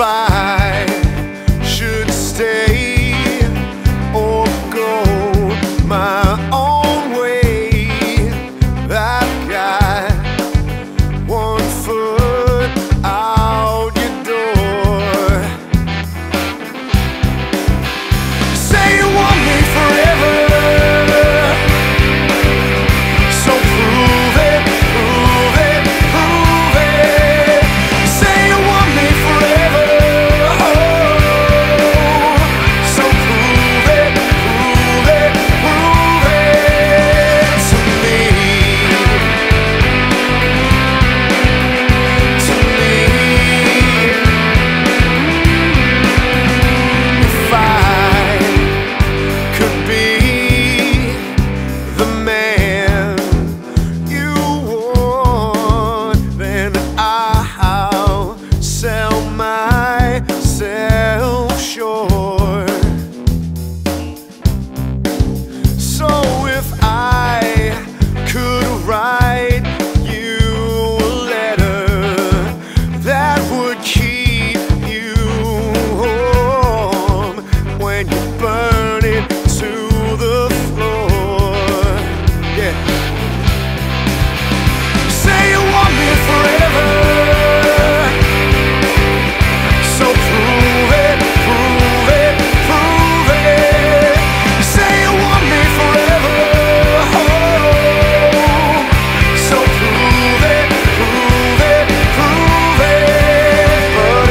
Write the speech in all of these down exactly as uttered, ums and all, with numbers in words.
I should stay or go my own way, I've got one foot out your door. Say you want me forever, so prove it, prove it, prove it. Say you want me forever, oh, so prove it, prove it, prove it to me, to me. If I could be the man you want, then I'll sell myself short. So if I could write you a letter that would keep you warm when you burn it to the floor, yeah. Say you want me forever, so prove it, prove it, prove it. Say you want me forever, oh, so prove it, prove it, prove it. But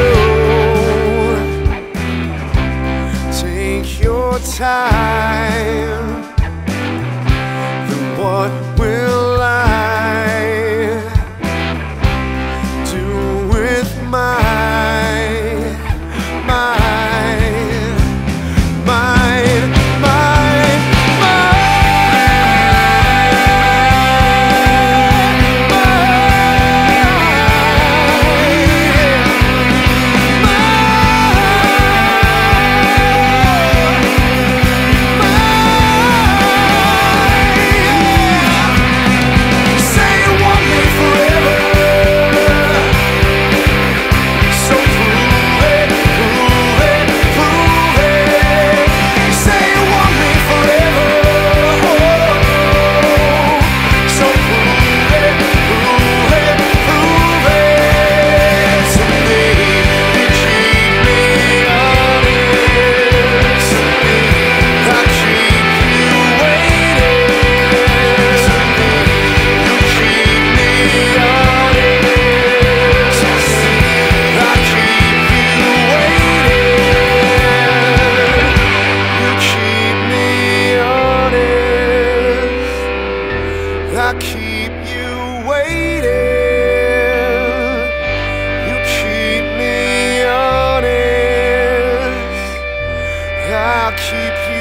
if you take your time, then what will I do with my, mine, mine, mine, Say you want me forever, so prove it, prove it, prove it. Say you want me forever, oh, so prove it, prove it, prove it to me. You keep me honest, I keep you waiting. You keep me honest, I keep you waiting. You keep me honest, I keep you waiting. You keep me honest, I keep you